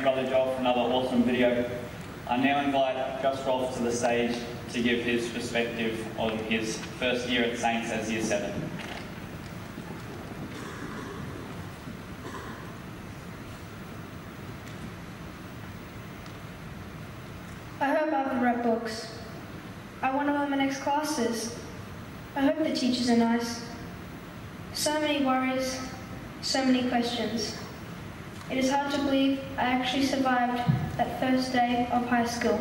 brother Joel for another awesome video. I now invite Gus Rolfe to the stage to give his perspective on his first year at Saints as Year 7. I hope I have the right books. I wonder what my next class is. I hope the teachers are nice. So many worries, so many questions. It is hard to believe I actually survived that first day of high school.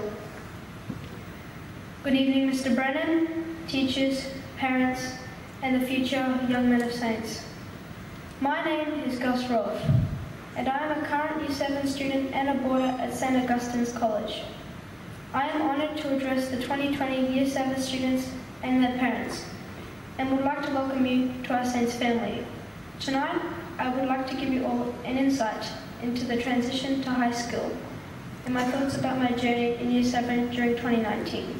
Good evening, Mr. Brennan, teachers, parents, and the future young men of Saints. My name is Gus Rolfe, and I am a current Year 7 student and a boarder at St. Augustine's College. I am honoured to address the 2020 Year 7 students and their parents, and would like to welcome you to our Saints family. Tonight, I would like to give you all an insight into the transition to high school and my thoughts about my journey in Year 7 during 2019.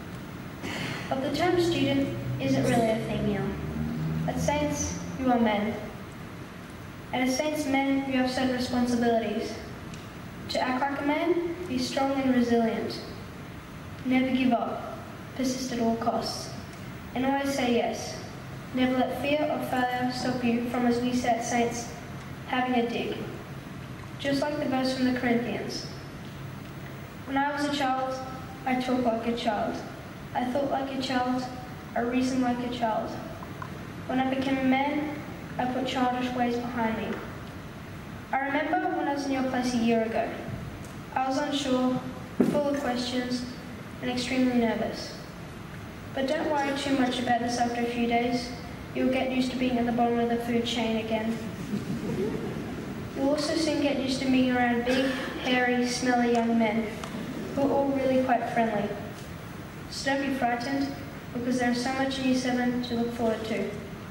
But the term student isn't really a thing here. At Saints, you are men. And as Saints men, you have certain responsibilities. To act like a man, be strong and resilient. Never give up, persist at all costs, and always say yes. Never let fear or failure stop you from, as we say at Saints, having a dig. Just like the verse from the Corinthians. When I was a child, I talked like a child. I thought like a child, I reasoned like a child. When I became a man, I put childish ways behind me. I remember when I was in your place a year ago. I was unsure, full of questions, and extremely nervous. But don't worry too much about this after a few days. You'll get used to being at the bottom of the food chain again. You'll also soon get used to being around big, hairy, smelly young men who are all really quite friendly. So don't be frightened, because there is so much in Year 7 to look forward to.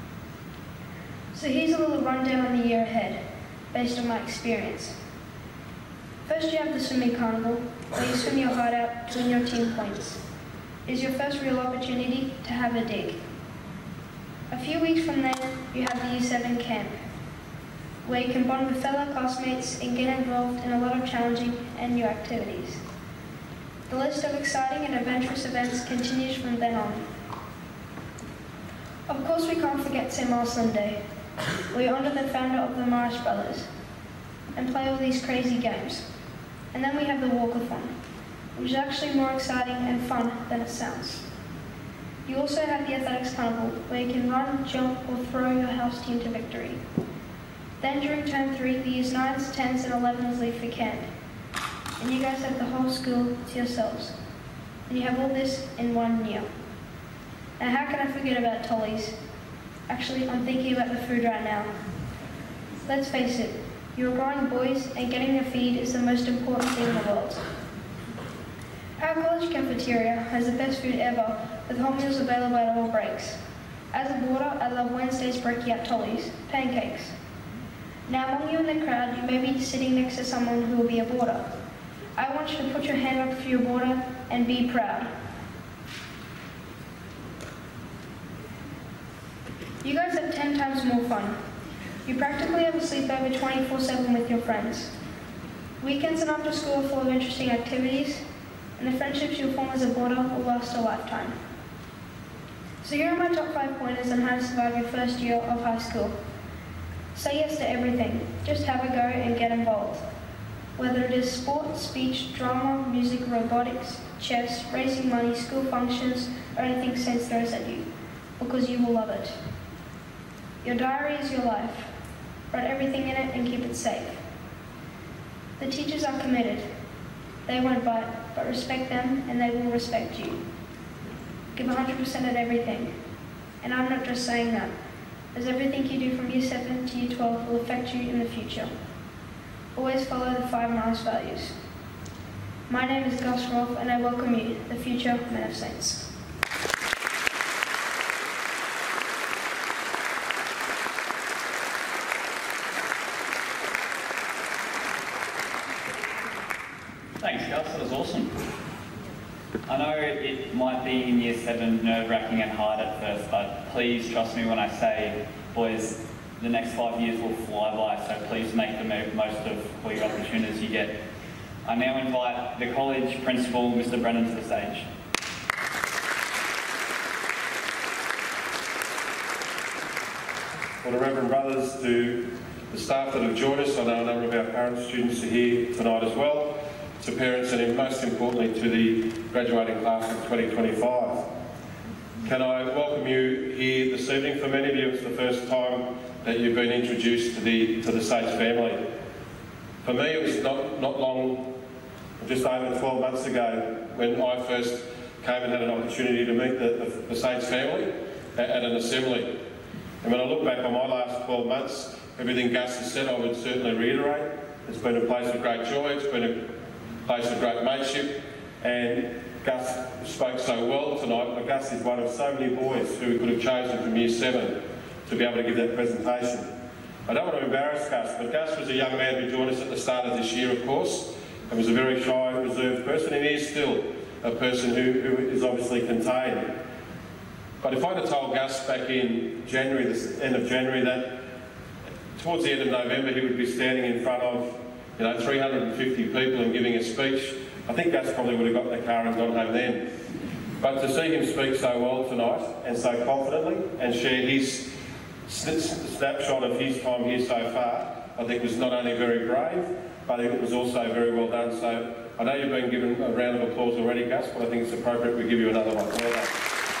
So here's a little rundown on the year ahead, based on my experience. First, you have the swimming carnival, where you swim your heart out to win your team points. It is your first real opportunity to have a dig. A few weeks from then, you have the Year 7 camp, where you can bond with fellow classmates and get involved in a lot of challenging and new activities. The list of exciting and adventurous events continues from then on. Of course, we can't forget St. Marcelin Day, where you honour the founder of the Morris Brothers and play all these crazy games. And then we have the walkathon, which is actually more exciting and fun than it sounds. You also have the Athletics Carnival, where you can run, jump, or throw your house team to victory. Then during term 3, the Years 9s, 10s, and 11s leave for camp. And you guys have the whole school to yourselves. And you have all this in 1 year. And how can I forget about Tollies? Actually, I'm thinking about the food right now. Let's face it, you're growing boys, and getting a feed is the most important thing in the world. Our college cafeteria has the best food ever, with hot meals available at all breaks. As a boarder, I love Wednesday's breakout Tollies, pancakes. Now among you in the crowd, you may be sitting next to someone who will be a boarder. I want you to put your hand up if you're a boarder and be proud. You guys have 10 times more fun. You practically have a sleepover 24/7 with your friends. Weekends and after school are full of interesting activities, and the friendships you'll form as a boarder will last a lifetime. So here are my top 5 pointers on how to survive your first year of high school. Say yes to everything. Just have a go and get involved. Whether it is sport, speech, drama, music, robotics, chess, raising money, school functions, or anything Saints throws at you, because you will love it. Your diary is your life. Write everything in it and keep it safe. The teachers are committed. They won't bite, but respect them and they will respect you. Give 100% at everything. And I'm not just saying that, as everything you do from Year 7 to Year 12 will affect you in the future. Always follow the 5 Morris values. My name is Gus Rolfe, and I welcome you, the future men of Saints. Thanks, Gus. That was awesome. I know it might be in Year 7 nerve-wracking and hard at first, but please trust me when I say, boys, the next 5 years will fly by, so please make the most of all your opportunities you get. I now invite the college principal, Mr. Brennan, to the stage. Well, the Reverend Brothers, to the staff that have joined us, I know a number of our parent students are here tonight as well, to parents and most importantly to the graduating class of 2025. Can I welcome you here this evening? For many of you it's the first time that you've been introduced to the Sates family. For me it was not long, just over 12 months ago, when I first came and had an opportunity to meet the Sates family at an assembly. And when I look back on my last 12 months, everything Gus has said I would certainly reiterate. It's been a place of great joy, it's been a place of great mateship, and Gus spoke so well tonight, but Gus is one of so many boys who we could have chosen from Year 7 to be able to give that presentation. I don't want to embarrass Gus, but Gus was a young man who joined us at the start of this year, of course, and was a very shy, reserved person, and he is still a person who is obviously contained. But if I'd have told Gus back in January, the end of January, that towards the end of November he would be standing in front of 350 people and giving a speech, I think Gus probably would have got in the car and gone home then. But to see him speak so well tonight and so confidently and share his snapshot of his time here so far, I think was not only very brave, but it was also very well done. So I know you've been given a round of applause already, Gus, but I think it's appropriate we give you another one. Well done.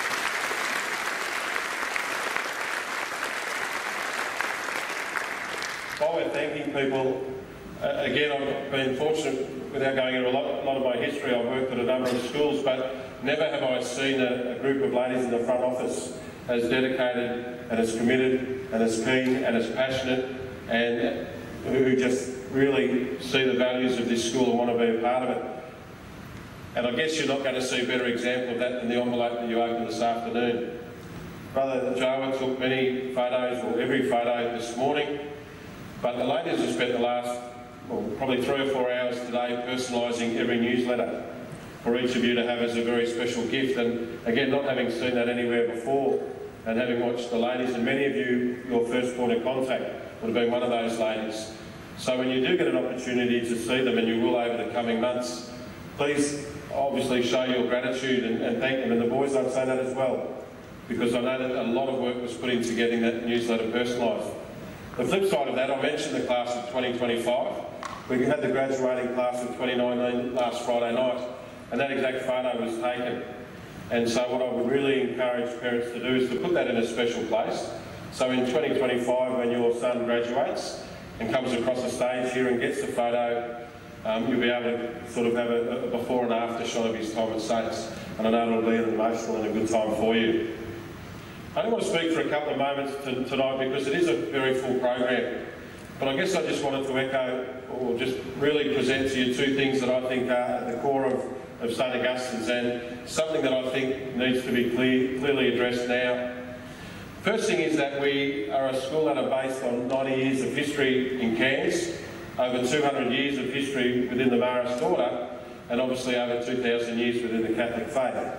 While we're thanking people, again, I've been fortunate, without going into a lot of my history, I've worked at a number of schools, but never have I seen a group of ladies in the front office as dedicated and as committed and as keen and as passionate, and who just really see the values of this school and want to be a part of it. And I guess you're not going to see a better example of that than the envelope that you opened this afternoon. Brother Joe took many photos, or every photo this morning, but the ladies have spent the last, probably 3 or 4 hours today personalising every newsletter for each of you to have as a very special gift. And again, not having seen that anywhere before, and having watched the ladies, and many of you, your first point of contact would have been one of those ladies. So when you do get an opportunity to see them, and you will over the coming months, please obviously show your gratitude and thank them. And the boys, I'd say that as well, because I know that a lot of work was put into getting that newsletter personalised. The flip side of that, I mentioned the class of 2025. We had the graduating class of 2019 last Friday night, and that exact photo was taken. And so what I would really encourage parents to do is to put that in a special place. So in 2025, when your son graduates and comes across the stage here and gets the photo, you'll be able to sort of have a before and after shot of his time at Sates. And I know it'll be an emotional and a good time for you. I don't want to speak for a couple of moments tonight because it is a very full program. But I guess I just wanted to echo, or just really present to you 2 things that I think are at the core of St Augustine's, and something that I think needs to be clearly addressed now. First thing is that we are a school that are based on 90 years of history in Cairns, over 200 years of history within the Marist Order, and obviously over 2,000 years within the Catholic faith.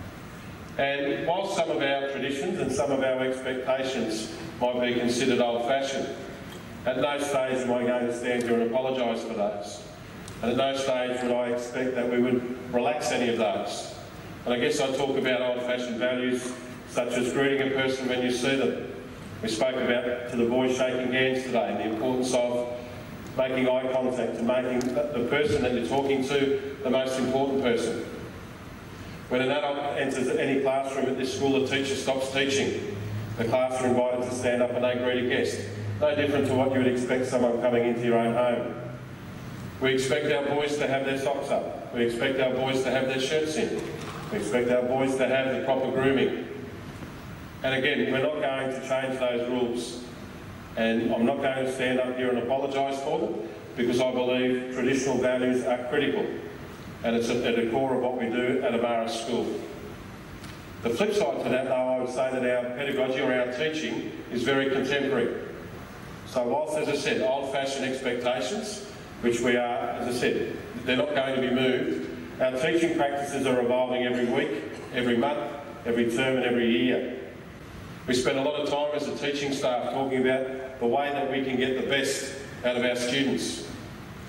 And while some of our traditions and some of our expectations might be considered old-fashioned, at no stage am I going to stand here and apologise for those. And at no stage would I expect that we would relax any of those. And I guess I talk about old-fashioned values such as greeting a person when you see them. We spoke about, to the boys, shaking hands today, and the importance of making eye contact and making the person that you're talking to the most important person. When an adult enters any classroom at this school, the teacher stops teaching. The class are invited to stand up and they greet a guest. No different to what you would expect someone coming into your own home. We expect our boys to have their socks up. We expect our boys to have their shirts in. We expect our boys to have the proper grooming. And again, we're not going to change those rules. And I'm not going to stand up here and apologise for them, because I believe traditional values are critical. And it's at the core of what we do at a Marist school. The flip side to that, though, I would say that our pedagogy, or our teaching, is very contemporary. So whilst, as I said, old-fashioned expectations, which we are, as I said, they're not going to be moved, our teaching practices are evolving every week, every month, every term and every year. We spend a lot of time as a teaching staff talking about the way that we can get the best out of our students.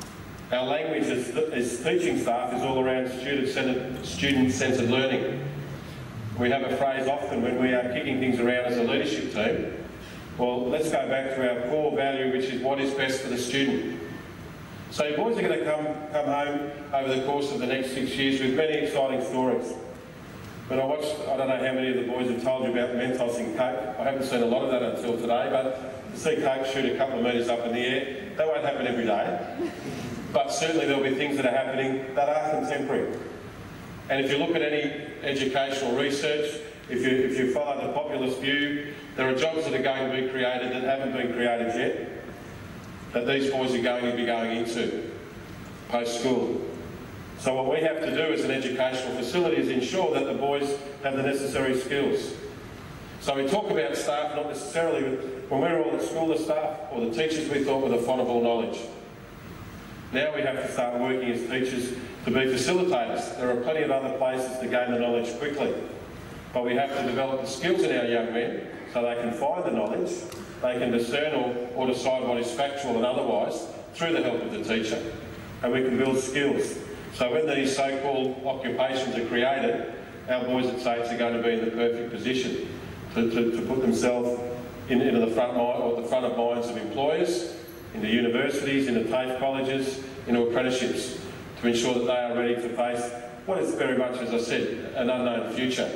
Our language as teaching staff is all around student-centred learning. We have a phrase often when we are kicking things around as a leadership team. Well, let's go back to our core value, which is what is best for the student. So your boys are going to come home over the course of the next 6 years with many exciting stories. But I don't know how many of the boys have told you about Mentos and Coke. I haven't seen a lot of that until today, but to see Coke shoot a couple of metres up in the air, that won't happen every day. But certainly there'll be things that are happening that are contemporary. And if you look at any educational research, if you follow the populist view, there are jobs that are going to be created that haven't been created yet, that these boys are going to be going into post-school. So what we have to do as an educational facility is ensure that the boys have the necessary skills. So we talk about staff, not necessarily when we were all at school, the staff or the teachers we thought were the font of all knowledge. Now we have to start working as teachers to be facilitators. There are plenty of other places to gain the knowledge quickly. But we have to develop the skills in our young men so they can find the knowledge, they can discern or decide what is factual and otherwise through the help of the teacher. And we can build skills. So when these so-called occupations are created, our boys at SAITS are going to be in the perfect position to put themselves into the front of minds of employers, into universities, into TAFE colleges, into apprenticeships, to ensure that they are ready to face what is very much, as I said, an unknown future.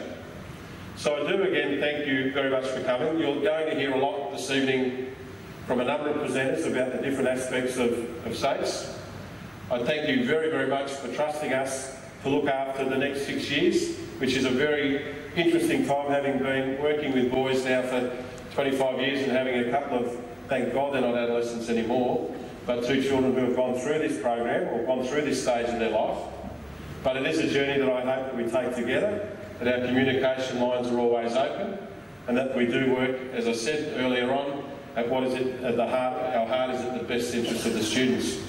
So I do again thank you very much for coming. You're going to hear a lot this evening from a number of presenters about the different aspects of SAITS. I thank you very, very much for trusting us to look after the next 6 years, which is a very interesting time, having been working with boys now for 25 years and having a couple of, thank God they're not adolescents anymore, but 2 children who have gone through this program or gone through this stage of their life. But it is a journey that I hope that we take together, that our communication lines are always open, and that we do work, as I said earlier on, at what is it at the heart, our heart is at the best interest of the students.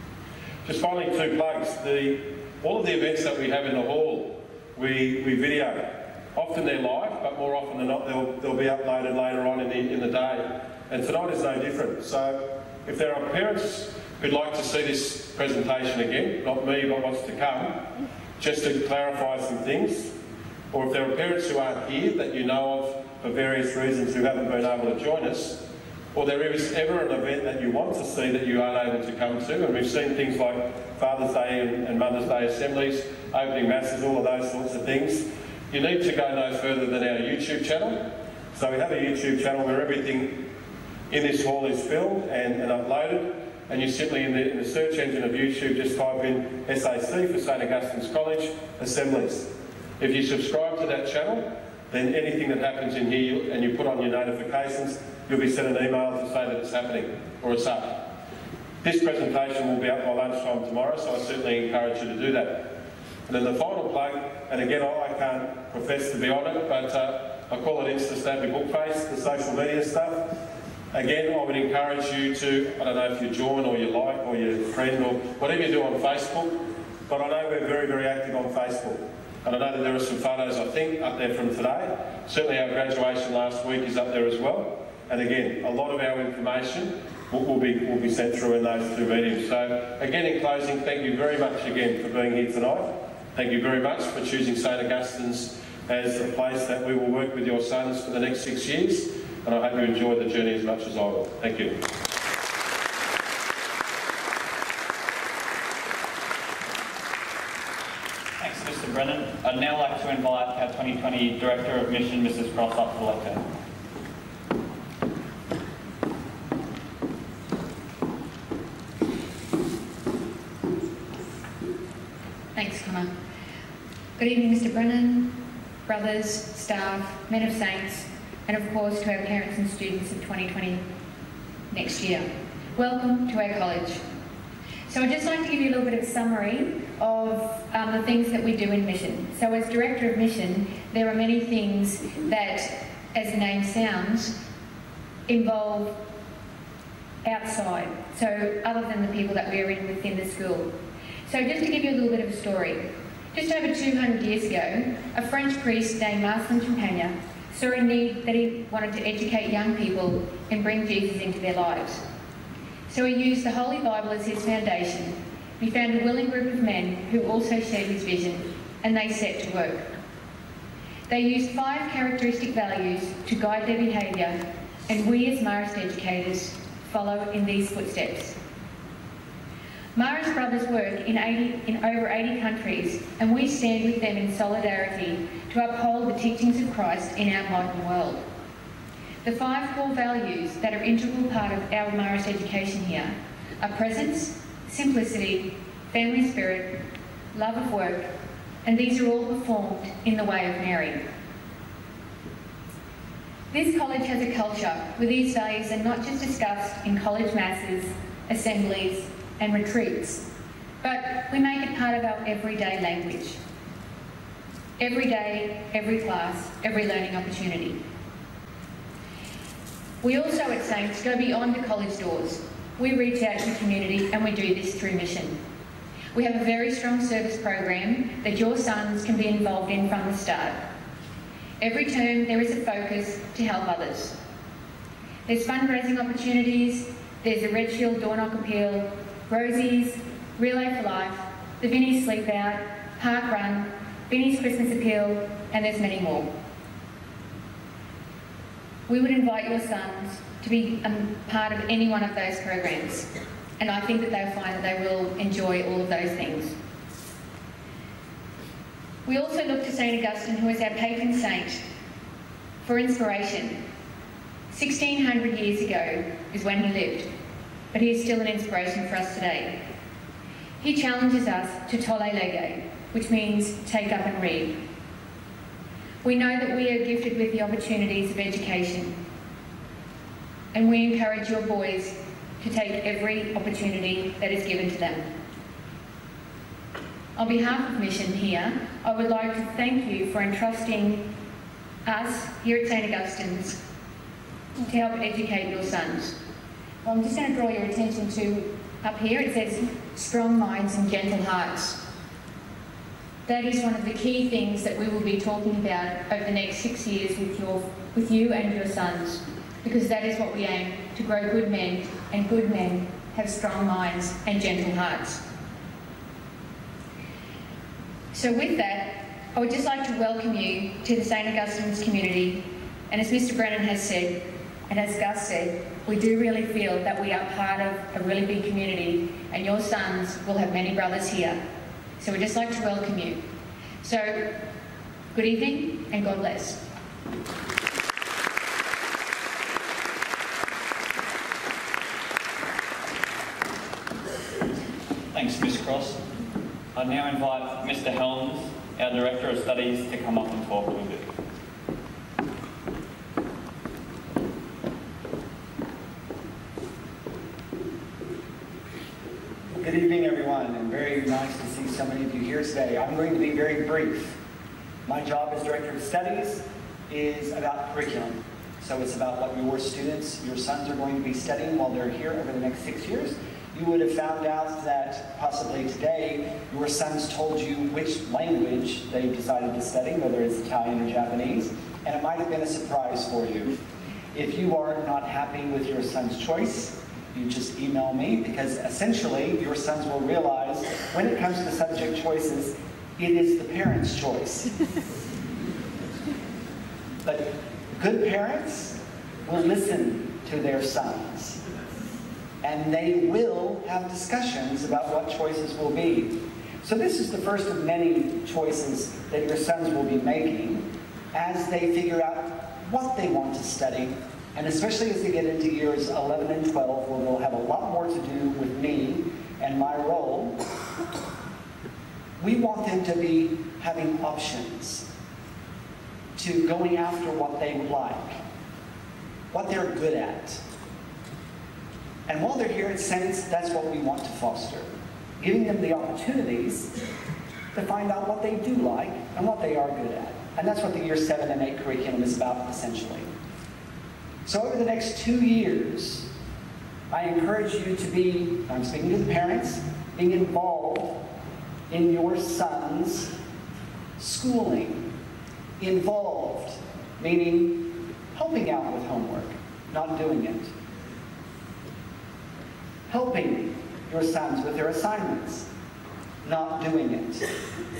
Just finally, 2 plugs. All of the events that we have in the hall, we video. Often they're live, but more often than not, they'll be uploaded later on in the day. And tonight is no different. So if there are parents who'd like to see this presentation again, not me, but what's to come, just to clarify some things, or if there are parents who aren't here that you know of for various reasons who haven't been able to join us, or there is ever an event that you want to see that you aren't able to come to, and we've seen things like Father's Day and Mother's Day assemblies, opening masses, all of those sorts of things, you need to go no further than our YouTube channel. So we have a YouTube channel where everything in this hall is filmed and uploaded, and you simply in the search engine of YouTube just type in SAC for St Augustine's College Assemblies. If you subscribe to that channel, then anything that happens in here and you put on your notifications, you'll be sent an email to say that it's happening or it's up. This presentation will be up by lunchtime tomorrow, so I certainly encourage you to do that. And then the final plug, and again I can't profess to be on it, but I call it Insta Snappy Bookface, the social media stuff. Again, I would encourage you to, I don't know if you join or you like or you friend or whatever you do on Facebook, but I know we're very, very active on Facebook. And I know that there are some photos, I think, up there from today. Certainly our graduation last week is up there as well. And again, a lot of our information will be sent through in those 2 mediums. So again, in closing, thank you very much again for being here tonight. Thank you very much for choosing St Augustine's as a place that we will work with your sons for the next 6 years. And I hope you enjoy the journey as much as I will. Thank you. Thanks, Mr. Brennan. I'd now like to invite our 2020 Director of Mission, Mrs. Cross, up to the lectern. Thanks, Connor. Good evening, Mr. Brennan, brothers, staff, men of saints, and of course to our parents and students of 2020 next year. Welcome to our college. So I'd just like to give you a little bit of summary of the things that we do in Mission. So as Director of Mission, there are many things that, as the name sounds, involve outside, so other than the people that we are in within the school. So just to give you a little bit of a story, just over 200 years ago, a French priest named Marcel Champagne saw a need that he wanted to educate young people and bring Jesus into their lives. So he used the Holy Bible as his foundation He found a willing group of men who also shared his vision, and they set to work. They used 5 characteristic values to guide their behaviour, and we as Marist educators follow in these footsteps. Marist Brothers work in over 80 countries, and we stand with them in solidarity to uphold the teachings of Christ in our modern world. The 5 core values that are integral part of our Marist education here are presence, simplicity, family spirit, love of work, and these are all performed in the way of Mary. This college has a culture where these values are not just discussed in college masses, assemblies, and retreats, but we make it part of our everyday language. Every day, every class, every learning opportunity. We also at Saints go beyond the college doors. We reach out to the community, and we do this through mission. We have a very strong service program that your sons can be involved in from the start. Every term there is a focus to help others. There's fundraising opportunities, there's a Red Shield Door Knock Appeal, Rosie's, Relay for Life, the Vinnie's Sleep Out, Park Run, Vinnie's Christmas Appeal, and there's many more. We would invite your sons to be a part of any one of those programs, and I think that they'll find that they will enjoy all of those things. We also look to St. Augustine, who is our patron saint, for inspiration. 1600 years ago is when he lived, but he is still an inspiration for us today. He challenges us to tolle lege, which means take up and read. We know that we are gifted with the opportunities of education, and we encourage your boys to take every opportunity that is given to them. On behalf of Mission here, I would like to thank you for entrusting us here at St. Augustine's to help educate your sons. Well, I'm just going to draw your attention to up here, it says strong minds and gentle hearts. That is one of the key things that we will be talking about over the next 6 years with you and your sons, because that is what we aim, to grow good men, and good men have strong minds and gentle hearts. So with that, I would just like to welcome you to the St. Augustine's community, and as Mr. Brennan has said, and as Gus said, we do really feel that we are part of a really big community, and your sons will have many brothers here. So we'd just like to welcome you. So, good evening and God bless. Thanks, Ms. Cross. I now invite Mr. Helms, our Director of Studies, to come up and talk a little bit. Good evening, everyone, and very nice to see so many of you here today. I'm going to be very brief. My job as Director of Studies is about curriculum. So it's about what your students, your sons are going to be studying while they're here over the next 6 years. You would have found out that possibly today your sons told you which language they decided to study, whether it's Italian or Japanese, and it might have been a surprise for you. If you are not happy with your son's choice, you just email me, because essentially your sons will realize when it comes to subject choices, it is the parents' choice. But good parents will listen to their sons, and they will have discussions about what choices will be. So this is the first of many choices that your sons will be making as they figure out what they want to study. And especially as they get into years 11 and 12, where they'll have a lot more to do with me and my role, we want them to be having options, to going after what they like, what they're good at. And while they're here at Saints, that's what we want to foster, giving them the opportunities to find out what they do like and what they are good at. And that's what the Year 7 and 8 curriculum is about, essentially. So over the next 2 years, I encourage you to be, I'm speaking to the parents, being involved in your son's schooling. Involved, meaning helping out with homework, not doing it. Helping, your sons with their assignments, not doing it.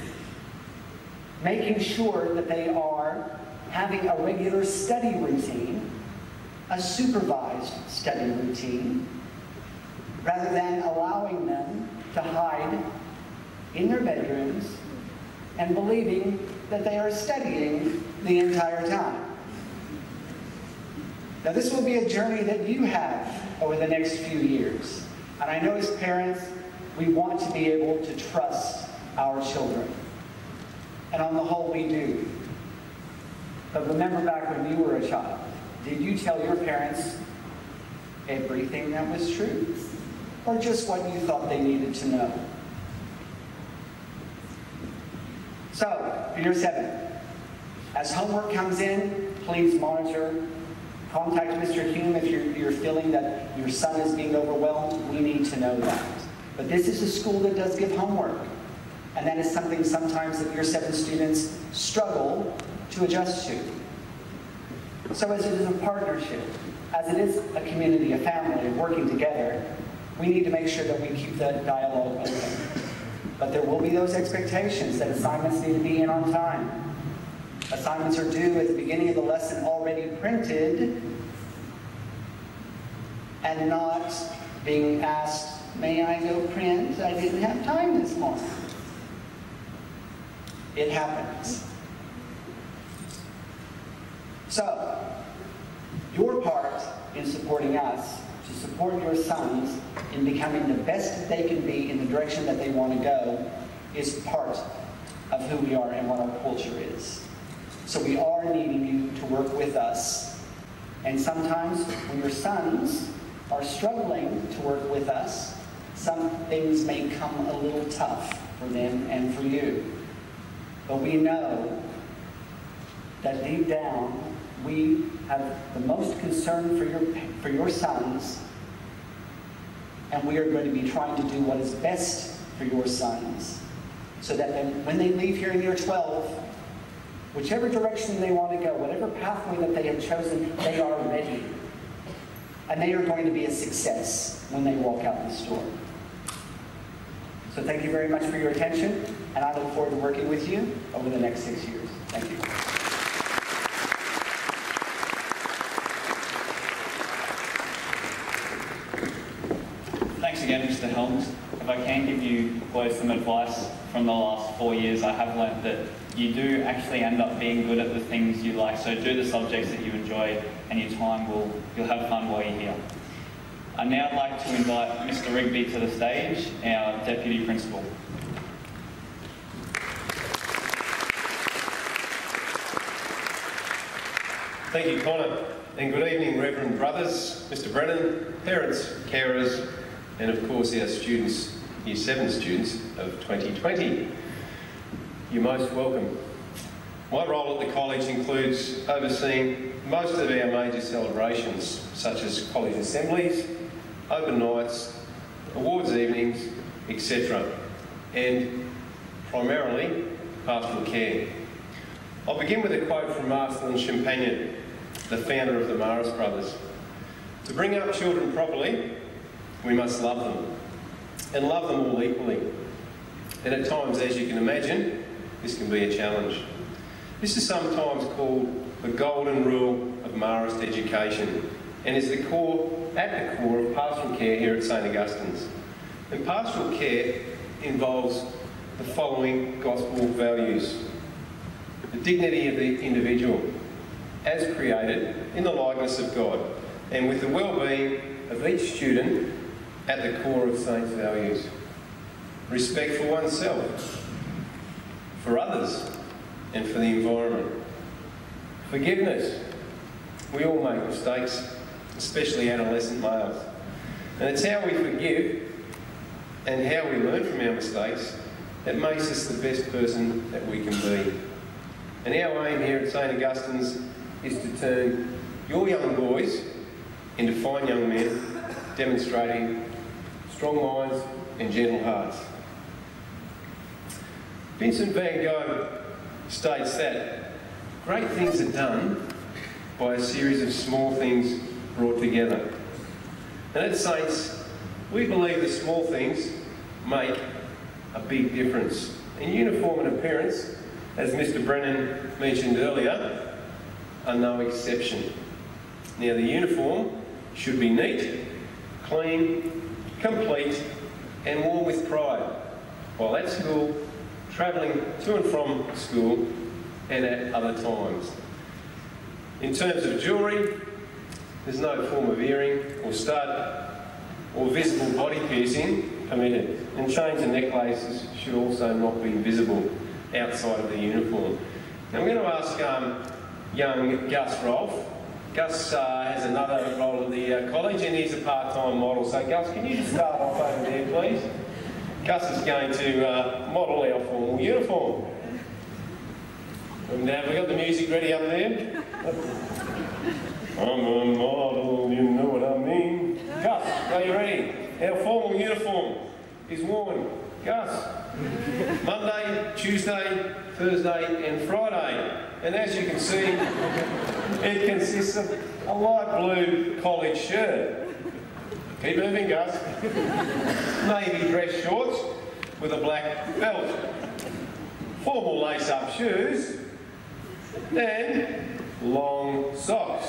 Making sure that they are having a regular study routine, a supervised study routine, rather than allowing them to hide in their bedrooms and believing that they are studying the entire time. Now, this will be a journey that you have over the next few years. And I know as parents, we want to be able to trust our children. And on the whole, we do. But remember back when you were a child, did you tell your parents everything that was true? Or just what you thought they needed to know? So, for year 7, as homework comes in, please monitor. Contact Mr. Hume if you're feeling that your son is being overwhelmed. We need to know that. But this is a school that does give homework. And that is something sometimes that year 7 students struggle to adjust to. So as it is a partnership, as it is a community, a family, working together, we need to make sure that we keep that dialogue open. But there will be those expectations that assignments need to be in on time. Assignments are due at the beginning of the lesson already printed and not being asked, may I go print? I didn't have time this morning. It happens. So, your part in supporting us, to support your sons in becoming the best that they can be in the direction that they want to go, is part of who we are and what our culture is. So we are needing you to work with us. And sometimes when your sons are struggling to work with us, some things may come a little tough for them and for you. But we know that deep down, we have the most concern for your sons, and we are going to be trying to do what is best for your sons, so that then when they leave here in year 12, whichever direction they want to go, whatever pathway that they have chosen, they are ready. And they are going to be a success when they walk out this door. So thank you very much for your attention, and I look forward to working with you over the next 6 years. Thank you. Thanks again, Mr. Helms. If I can give you boys some advice from the last 4 years, I have learnt that you do actually end up being good at the things you like, so do the subjects that you enjoy, and you'll have fun while you're here. I'd now like to invite Mr. Rigby to the stage, our Deputy Principal. Thank you, Connor, and good evening, Reverend Brothers, Mr. Brennan, parents, carers, and of course our students, Year 7 students of 2020. You're most welcome. My role at the college includes overseeing most of our major celebrations, such as college assemblies, open nights, awards evenings, etc., and primarily pastoral care. I'll begin with a quote from Marcel Champagne, the founder of the Marist Brothers. To bring up children properly, we must love them, and love them all equally. And at times, as you can imagine, this can be a challenge. This is sometimes called the golden rule of Marist education, and is at the core of pastoral care here at St. Augustine's. And pastoral care involves the following gospel values: the dignity of the individual, as created in the likeness of God, and with the well-being of each student at the core of Saints' values. Respect for oneself, for others, and for the environment. Forgiveness. We all make mistakes, especially adolescent males. And it's how we forgive and how we learn from our mistakes that makes us the best person that we can be. And our aim here at St. Augustine's is to turn your young boys into fine young men, demonstrating strong minds and gentle hearts. Vincent van Gogh states that great things are done by a series of small things brought together. And at Saints, We believe the small things make a big difference. And uniform and appearance, as Mr. Brennan mentioned earlier, are no exception. Now, the uniform should be neat, clean, complete, and worn with pride, while at school, travelling to and from school, and at other times. In terms of jewellery, there's no form of earring or stud or visible body piercing permitted, and chains and necklaces should also not be visible outside of the uniform. Now, I'm going to ask young Gus Rolfe. Gus has another role at the college, and he's a part-time model. So Gus, can you just start off over there, please? Gus is going to model our formal uniform. And now we've got the music ready up there. I'm a model, you know what I mean. Gus, are you ready? Our formal uniform is worn. Gus, Monday, Tuesday, Thursday and Friday. And as you can see, it consists of a light blue college shirt. Keep moving, Gus. Navy dress shorts with a black belt. Formal lace-up shoes. And long socks.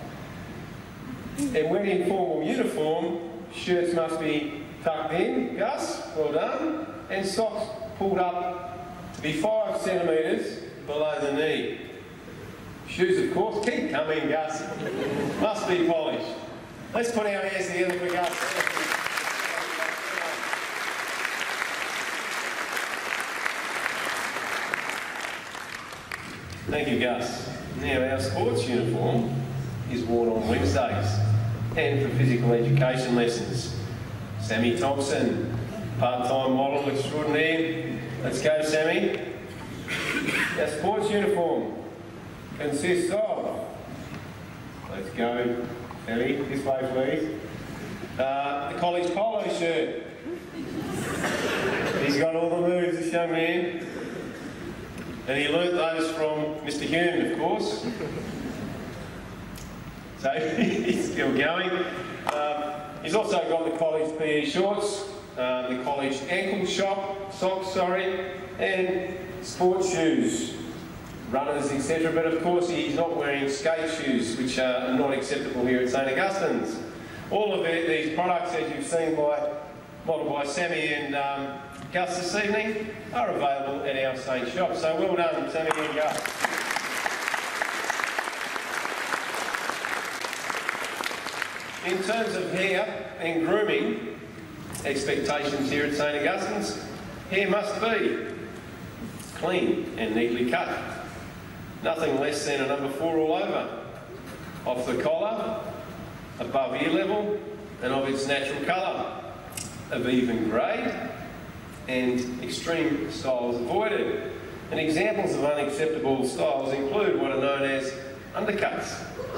And when in formal uniform, shirts must be tucked in, Gus, well done, and socks pulled up to be 5 centimetres below the knee. Shoes, of course, keep coming, Gus, must be polished. Let's put our hands together for Gus. Thank you, Gus. Now, our sports uniform is worn on Wednesdays and for physical education lessons. Sammy Thompson, part-time model extraordinaire. Let's go, Sammy. Our sports uniform consists of, let's go, Sammy, this way please, the college polo shirt. He's got all the moves, this young man. And he learnt those from Mr. Hume, of course. So he's still going. He's also got the college PE shorts, the college ankle socks, and sports shoes, runners, etc. But of course he's not wearing skate shoes, which are not acceptable here at St Augustine's. All of these products, as you've seen modeled by Sammy and Gus this evening, are available at our St shop. So well done, Sammy and Gus. In terms of hair and grooming, expectations here at St Augustine's, hair must be clean and neatly cut. Nothing less than a number 4 all over. Off the collar, above ear level, and of its natural colour. Of even grade, and extreme styles avoided. And examples of unacceptable styles include what are known as undercuts,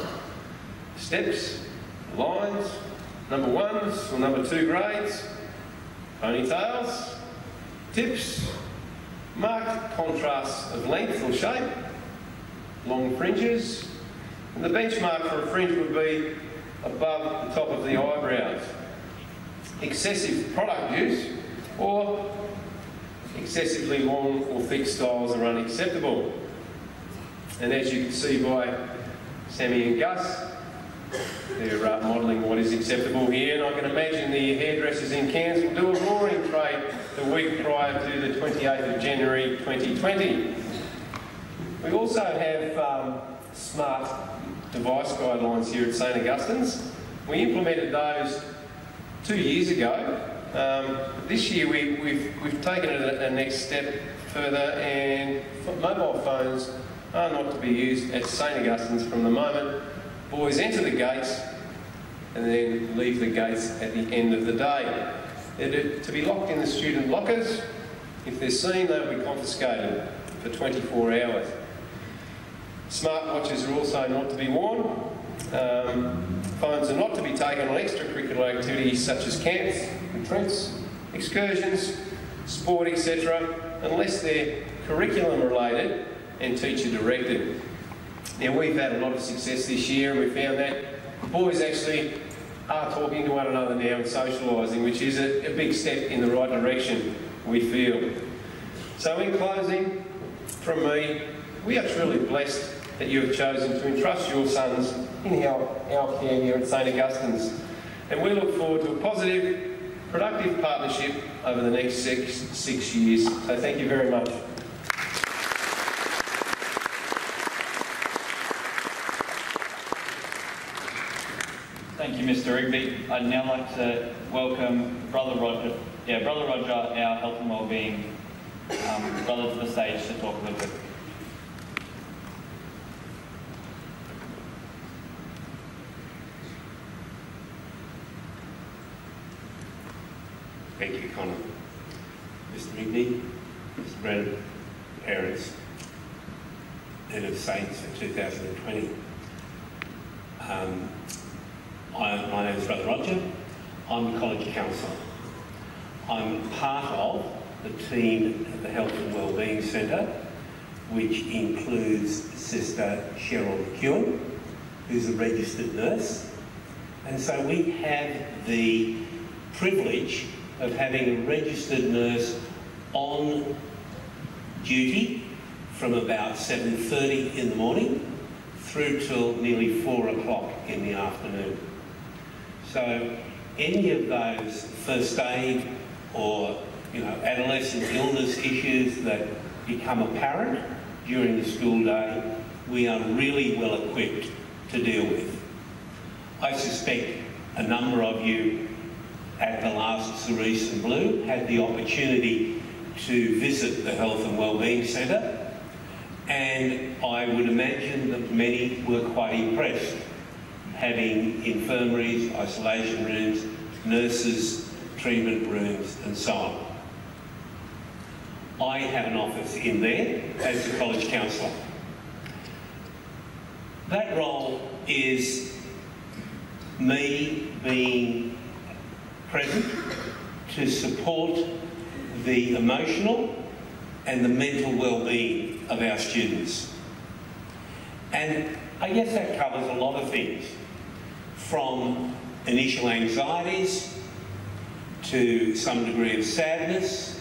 steps, lines, number 1s or number 2 grades, ponytails, tips, marked contrasts of length or shape, long fringes, and the benchmark for a fringe would be above the top of the eyebrows. Excessive product use or excessively long or thick styles are unacceptable. And as you can see by Sammy and Gus, they're modelling what is acceptable here, and I can imagine the hairdressers in Cairns will do a roaring trade the week prior to the 28th of January 2020. We also have smart device guidelines here at St Augustine's. We implemented those 2 years ago. This year we've taken it a next step further, and mobile phones are not to be used at St Augustine's from the moment boys enter the gates and then leave the gates at the end of the day. They're to be locked in the student lockers. If they're seen, they'll be confiscated for 24 hours. Smartwatches are also not to be worn. Phones are not to be taken on extracurricular activities such as camps, retreats, excursions, sport, etc., unless they're curriculum related and teacher directed. Now, we've had a lot of success this year, and we found that boys actually are talking to one another now and socialising, which is a big step in the right direction, we feel. So in closing, from me, we are truly blessed that you have chosen to entrust your sons in our care here at St Augustine's. And we look forward to a positive, productive partnership over the next six years. So thank you very much. Thank you, Mr. Rigby. I'd now like to welcome Brother Roger, our health and wellbeing brother, to the stage to talk a little bit. Thank you, Connor. Mr. Rigby, Mr. Brennan, parents, Head of Saints for 2020. My name is Brother Roger. I'm the College Counsellor. I'm part of the team at the Health and Wellbeing Centre, which includes Sister Cheryl McEwen, who's a registered nurse. And so we have the privilege of having a registered nurse on duty from about 7:30 in the morning through till nearly 4 o'clock in the afternoon. So any of those first aid or adolescent illness issues that become apparent during the school day, we are really well equipped to deal with. I suspect a number of you at the last Cerise and Blue had the opportunity to visit the Health and Wellbeing Centre, and I would imagine that many were quite impressed, having infirmaries, isolation rooms, nurses, treatment rooms and so on. I have an office in there as the College Counsellor. That role is me being present to support the emotional and the mental well-being of our students. And I guess that covers a lot of things, from initial anxieties to some degree of sadness,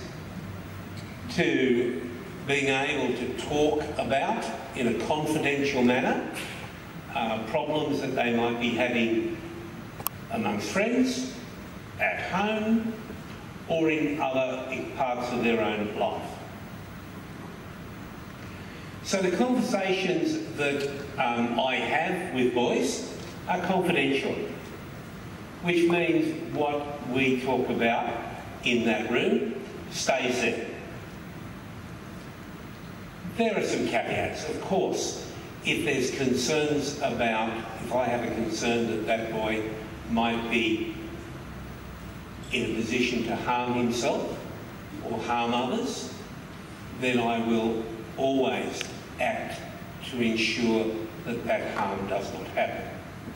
to being able to talk about, in a confidential manner, problems that they might be having amongst friends, at home, or in other parts of their own life. So the conversations that I have with boys are confidential, which means what we talk about in that room stays there. There are some caveats, of course. If there's concerns about, if I have a concern that that boy might be in a position to harm himself or harm others, then I will always act to ensure that that harm does not happen.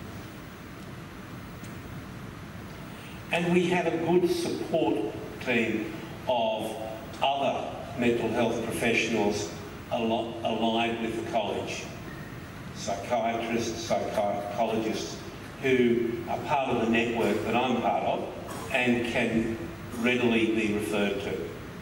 And we have a good support team of other mental health professionals allied with the college. Psychiatrists, psychologists who are part of the network that I'm part of and can readily be referred to.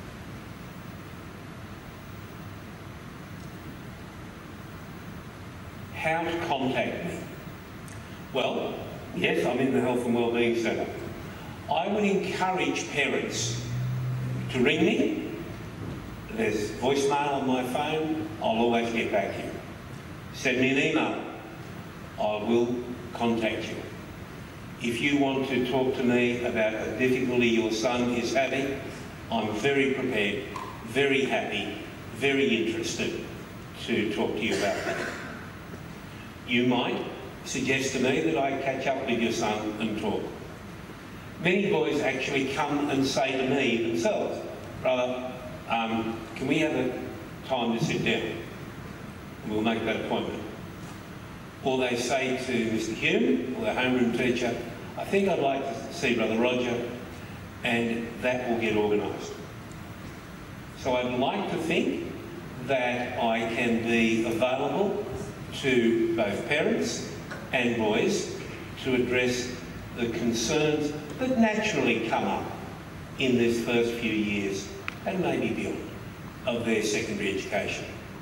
How to contact me? Well, yes, I'm in the Health and Wellbeing Centre. I would encourage parents to ring me. There's voicemail on my phone. I'll always get back to you. Send me an email. I will contact you. If you want to talk to me about a difficulty your son is having, I'm very prepared, very happy, very interested to talk to you about that. You might suggest to me that I catch up with your son and talk. Many boys actually come and say to me themselves, "Brother, can we have a time to sit down? And we'll make that appointment." Or they say to Mr. Hume, or the homeroom teacher, "I think I'd like to see Brother Roger," and that will get organised. So I'd like to think that I can be available to both parents and boys to address the concerns that naturally come up in this first few years and maybe beyond of their secondary education.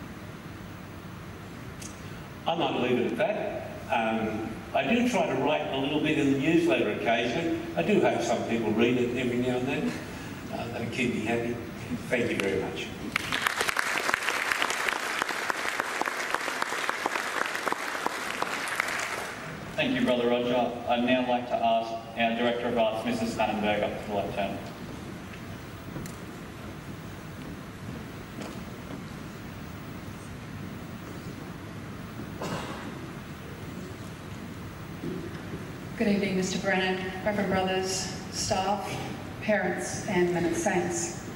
I might leave it at that. I do try to write a little bit in the newsletter occasionally. I do hope some people read it every now and then. That'll keep me happy. Thank you very much. Thank you, Brother Roger. I'd now like to ask our Director of Arts, Mrs. Spannenberg, up to the lectern. Good evening, Mr. Brennan, Reverend Brothers, staff, parents and men of saints.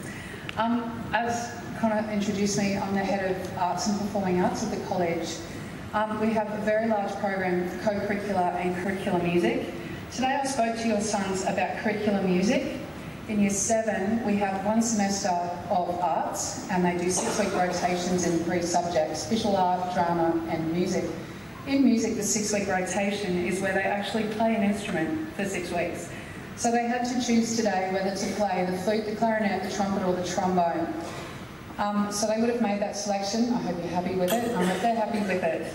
As Connor introduced me, I'm the Head of Arts and Performing Arts at the college. We have a very large program of co-curricular and curricular music. Today I spoke to your sons about curricular music. In Year 7 we have one semester of arts and they do 6-week rotations in 3 subjects: visual art, drama and music. In music, the 6-week rotation is where they actually play an instrument for 6 weeks. So they had to choose today whether to play the flute, the clarinet, the trumpet or the trombone. So they would have made that selection. I hope you're happy with it. I hope they're happy with it.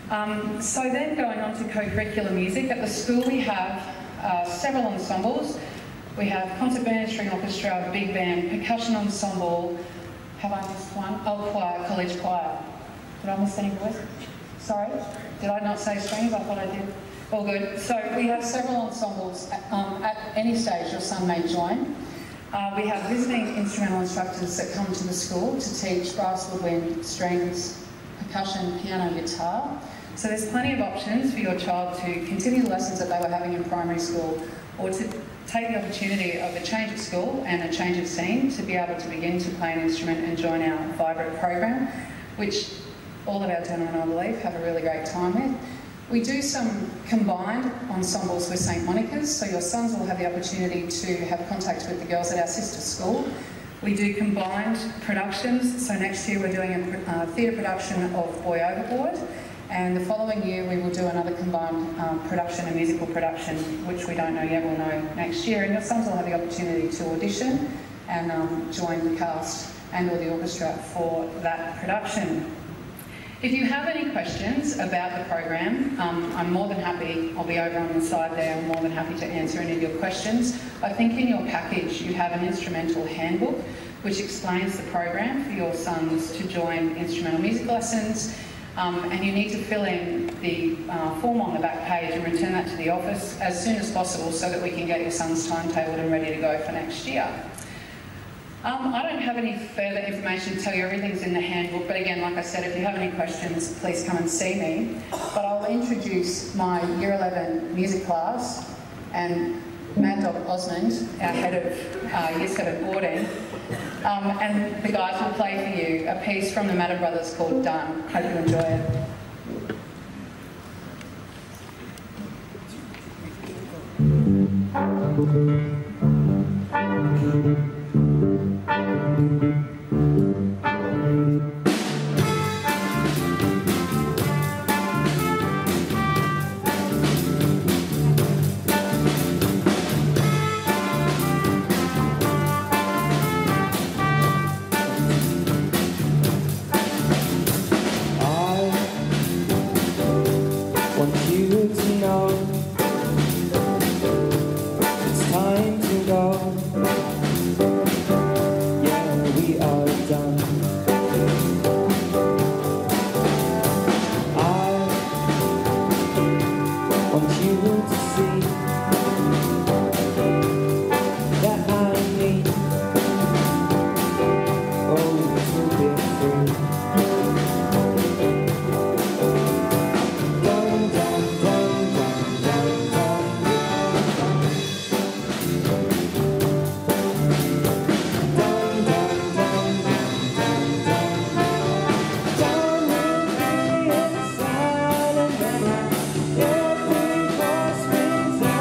So then going on to co-curricular music, at the school we have several ensembles. We have concert band, string orchestra, big band, percussion ensemble. Have I missed one? Oh, choir, college choir. Did I miss any voice? Sorry? Did I not say strings? I thought I did. All good. So we have several ensembles. At any stage your son may join. We have visiting instrumental instructors that come to the school to teach brass, woodwind, strings, percussion, piano, guitar. So there's plenty of options for your child to continue the lessons that they were having in primary school, or to take the opportunity of a change of school and a change of scene to be able to begin to play an instrument and join our vibrant program, which all of our gentlemen, I believe, have a really great time with. We do some combined ensembles with St Monica's, so your sons will have the opportunity to have contact with the girls at our sister school. We do combined productions, so next year we're doing a theatre production of Boy Overboard, and the following year we will do another combined production, a musical production, which we don't know yet, we'll know next year, and your sons will have the opportunity to audition and join the cast and or the orchestra for that production. If you have any questions about the program, I'm more than happy, I'll be over on the side there, I'm more than happy to answer any of your questions. I think in your package you have an instrumental handbook which explains the program for your sons to join instrumental music lessons, and you need to fill in the form on the back page and return that to the office as soon as possible so that we can get your sons timetabled and ready to go for next year. I don't have any further information to tell you. Everything's in the handbook, but again, like I said, if you have any questions, please come and see me. But I'll introduce my Year 11 music class and Mad Dog Osmond, our head of Year 7 boarding, and the guys will play for you a piece from the Madden Brothers called Done. Hope you enjoy it. Every voice rings out.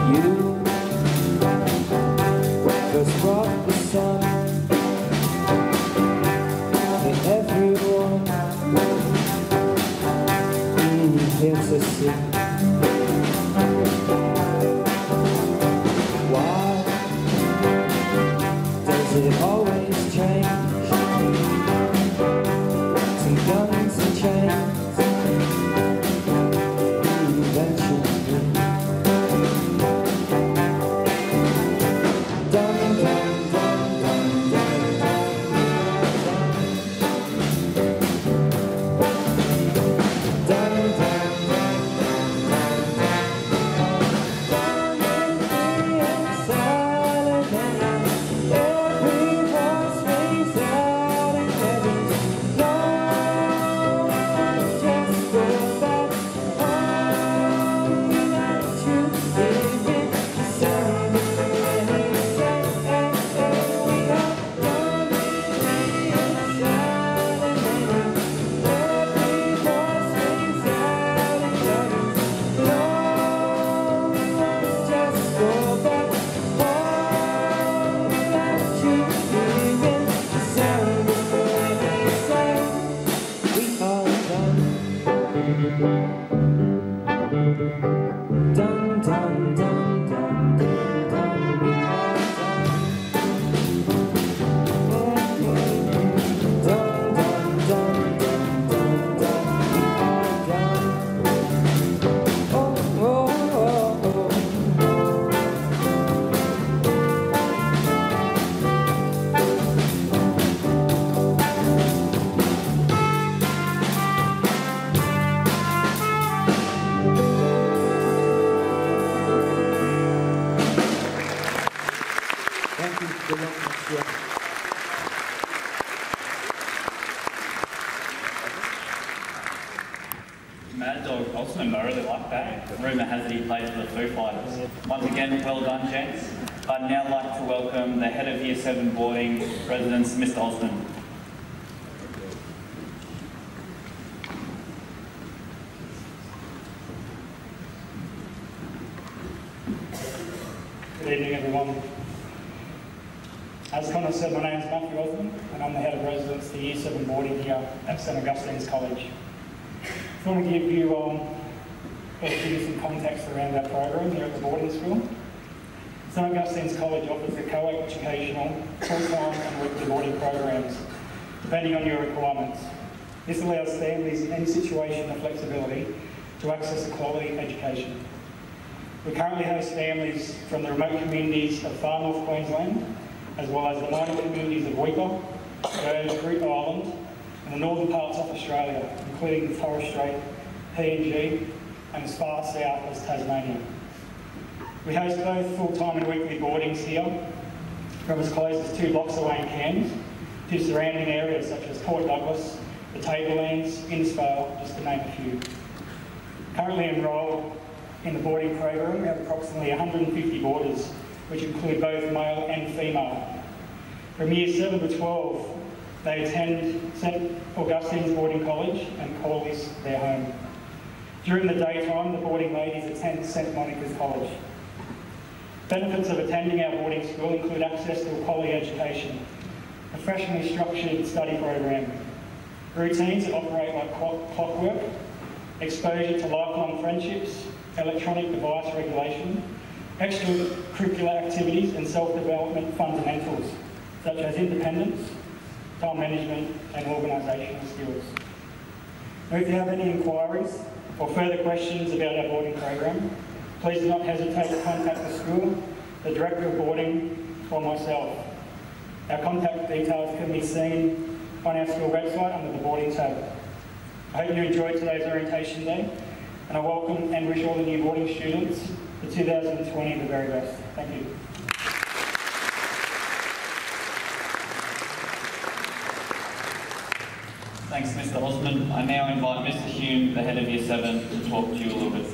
You first brought the sun to everyone here to see. Why does it always change? Some guns and chains eventually. Dun, dun, dun, dun, dun, dun, dun, dun. Dun, dun, dun, dun, dun, dun, we are done. Dun, dun, dun, dun, dun, dun, we are done. Oh, oh, oh, oh. Thank you. Good luck next year. Mad Dog Osman, I really like that. Rumour has it he played for the Foo Fighters. Once again, well done, gents. I'd now like to welcome the head of Year 7 boarding residence, Mr. Osman. Good evening, everyone. As Connor said, my name is Matthew Osman, and I'm the head of residence for Year 7 boarding here at St Augustine's College. I want to give you some context around our program here at the boarding school. St Augustine's College offers a co-educational, full-time and weekly boarding programs, depending on your requirements. This allows families in any situation the flexibility to access a quality education. We currently host families from the remote communities of far north Queensland, as well as the mining communities of Weipa, Burns, Groote Island, and the northern parts of Australia, including the Torres Strait, PNG, and as far south as Tasmania. We host both full-time and weekly boardings here, from as close as 2 blocks away in Cairns, to surrounding areas such as Port Douglas, the Tablelands, Innisfail, just to name a few. Currently enrolled in the boarding program, we have approximately 150 boarders, which include both male and female. From Year 7 to 12, they attend St Augustine's Boarding College and call this their home. During the daytime, the boarding ladies attend St Monica's College. Benefits of attending our boarding school include access to a quality education, a professionally structured study program, routines that operate like clockwork, exposure to lifelong friendships, electronic device regulation, extracurricular activities and self-development fundamentals, such as independence, time management and organisational skills. Now, if you have any inquiries or further questions about our boarding program, please do not hesitate to contact the school, the Director of Boarding, or myself. Our contact details can be seen on our school website under the boarding tab. I hope you enjoyed today's orientation day, and I welcome and wish all the new boarding students for 2020 the very best. Thank you. Thanks, Mr. Osman. I now invite Mr. Hume, the head of Year 7, to talk to you a little bit.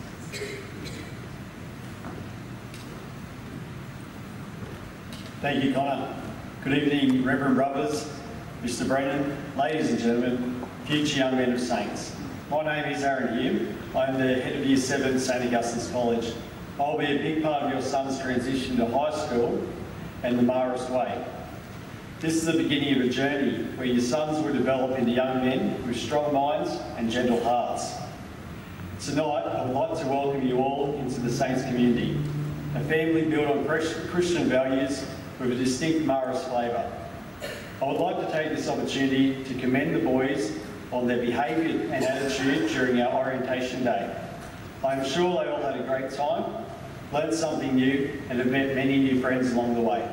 Thank you, Connor. Good evening, Reverend Brothers, Mr. Brennan, ladies and gentlemen, future young men of saints. My name is Aaron Hume. I'm the head of Year 7 St Augustine's College. I'll be a big part of your son's transition to high school and the Marist way. This is the beginning of a journey where your sons will develop into young men with strong minds and gentle hearts. Tonight, I would like to welcome you all into the Saints community, a family built on Christian values with a distinct Marist flavour. I would like to take this opportunity to commend the boys on their behaviour and attitude during our orientation day. I am sure they all had a great time, learned something new and have met many new friends along the way.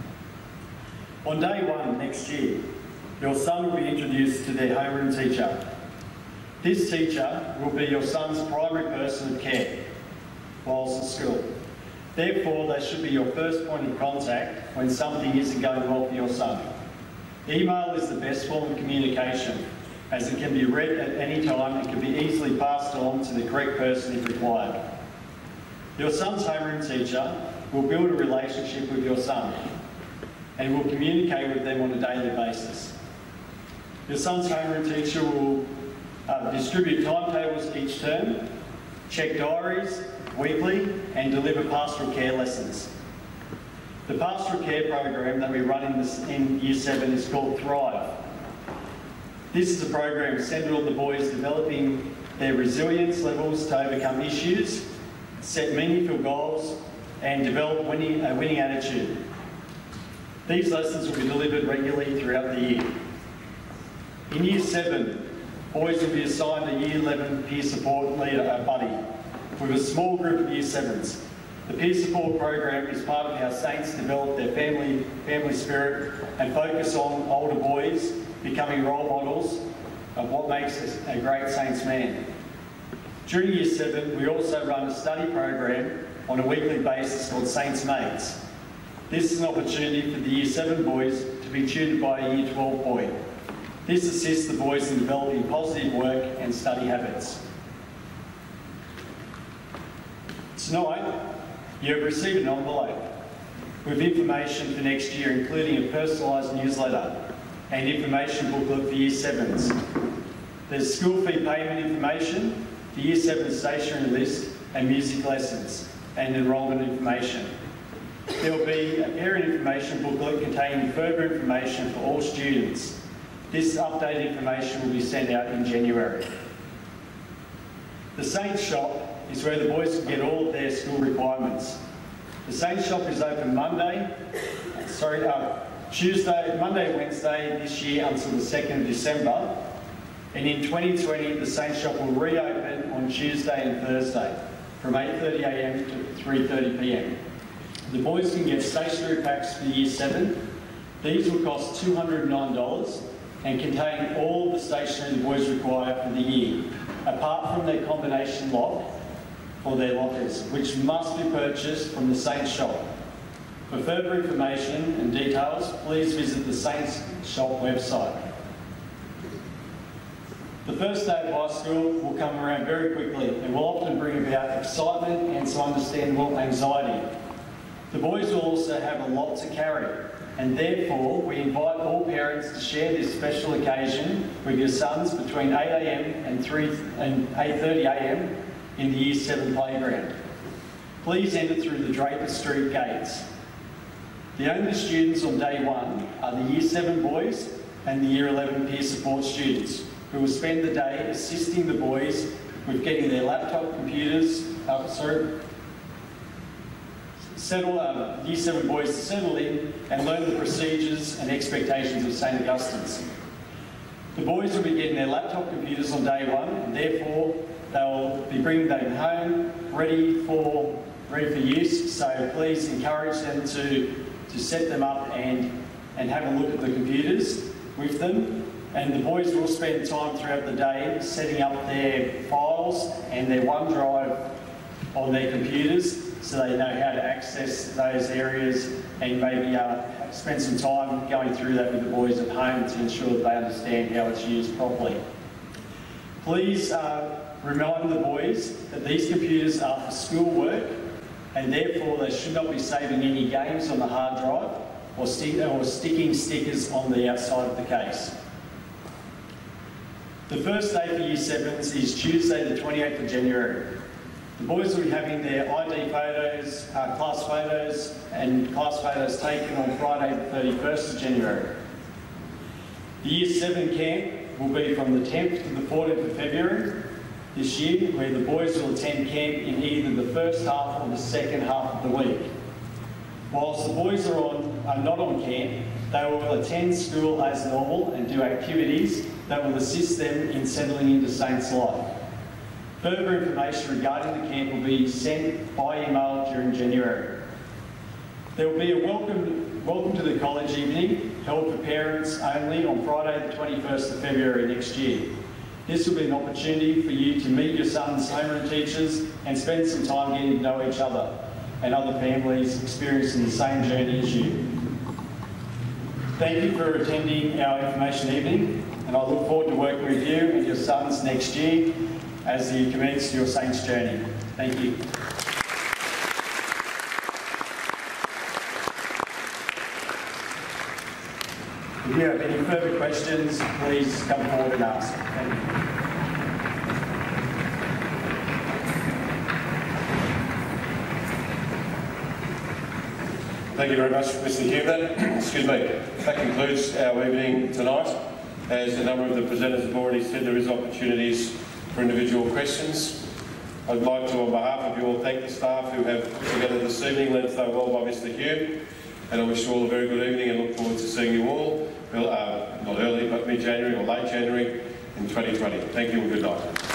On day one next year, your son will be introduced to their homeroom teacher. This teacher will be your son's primary person of care whilst at school. Therefore, they should be your first point of contact when something isn't going well for your son. Email is the best form of communication, as it can be read at any time and can be easily passed on to the correct person if required. Your son's homeroom teacher will build a relationship with your son and will communicate with them on a daily basis. Your son's homeroom teacher will distribute timetables each term, check diaries weekly and deliver pastoral care lessons. The pastoral care program that we run in Year 7 is called Thrive. This is a program centred on the boys developing their resilience levels to overcome issues, set meaningful goals and develop a winning attitude. These lessons will be delivered regularly throughout the year. In Year 7, boys will be assigned a Year 11 peer support leader, a buddy, with a small group of Year 7s. The peer support program is part of how Saints develop their family spirit and focus on older boys becoming role models of what makes a great Saints man. During Year 7, we also run a study program on a weekly basis called Saints Mates. This is an opportunity for the Year 7 boys to be tutored by a Year 12 boy. This assists the boys in developing positive work and study habits. Tonight, you have received an envelope with information for next year, including a personalised newsletter and information booklet for Year 7s. There's school fee payment information, the Year 7 stationery list and music lessons and enrolment information. There will be a parent information booklet containing further information for all students. This updated information will be sent out in January. The Saints shop is where the boys can get all of their school requirements. The Saints shop is open Monday, Wednesday this year until the 2nd of December. And in 2020, the Saints shop will reopen on Tuesday and Thursday from 8:30 a.m. to 3:30 p.m. The boys can get stationery packs for Year 7. These will cost $209 and contain all of the stationery the boys require for the year, apart from their combination lock for their lockers, which must be purchased from the Saints shop. For further information and details, please visit the Saints shop website. The first day of high school will come around very quickly and will often bring about excitement and some understandable anxiety. The boys will also have a lot to carry, and therefore we invite all parents to share this special occasion with your sons between 8 a.m. and 8:30 a.m. in the Year 7 playground. Please enter through the Draper Street gates. The only students on day 1 are the Year 7 boys and the Year 11 peer support students, who will spend the day assisting the boys with getting their laptop computers, Year 7 boys to settle in and learn the procedures and expectations of St Augustine's. The boys will be getting their laptop computers on day 1, and therefore they will be bringing them home ready for use. So please encourage them to set them up and have a look at the computers with them. And the boys will spend time throughout the day setting up their files and their OneDrive on their computers, so they know how to access those areas, and maybe spend some time going through that with the boys at home to ensure that they understand how it's used properly. Please remind the boys that these computers are for school work, and therefore they should not be saving any games on the hard drive or sticking stickers on the outside of the case. The first day for Year 7s is Tuesday the 28th of January. The boys will be having their ID photos, class photos and class photos taken on Friday the 31st of January. The Year 7 camp will be from the 10th to the 14th of February this year, where the boys will attend camp in either the first half or the second half of the week. Whilst the boys are not on camp, they will attend school as normal and do activities that will assist them in settling into Saints life. Further information regarding the camp will be sent by email during January. There will be a welcome to the college evening held for parents only on Friday the 21st of February next year. This will be an opportunity for you to meet your son's homeroom teachers and spend some time getting to know each other and other families experiencing the same journey as you. Thank you for attending our information evening, and I look forward to working with you and your sons next year as you commence your Saints journey. Thank you. If you have any further questions, please come forward and ask. Thank you. Thank you very much, Mr. Huber. Excuse me. That concludes our evening tonight. As a number of the presenters have already said, there is opportunities for individual questions. I'd like to, on behalf of you all, thank the staff who have put together this evening, led so well by Mr. Hume. And I wish you all a very good evening and look forward to seeing you all, not early, but mid-January or late January in 2020. Thank you and good night.